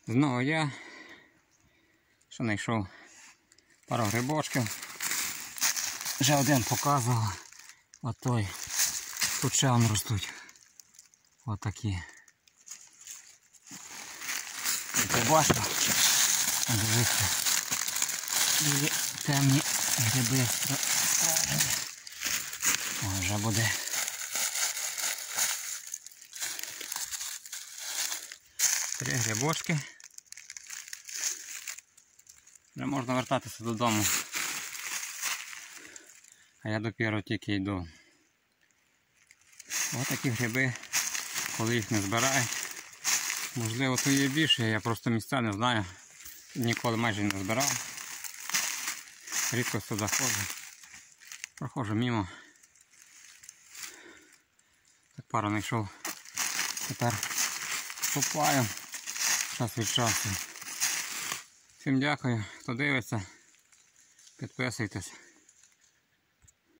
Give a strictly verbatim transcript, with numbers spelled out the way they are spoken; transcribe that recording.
Знову я, що знайшов пару грибочків. Вже один показував. От той. Тут ще вони ростуть. Ось такі. І ти бачиш? Дивіться. Дуже темні гриби. О, вже буде. Три грибочки. Вже можна вертатися додому. А я допіру тільки йду. Ось такі гриби, коли їх не збирають. Можливо, то є більше, я просто місця не знаю. Ніколи майже не збирав. Рідко сюди заходжу. Проходжу мимо. Так пару знайшов. Тепер купаю час від часу. Всім дякую, хто дивиться. Підписуйтесь.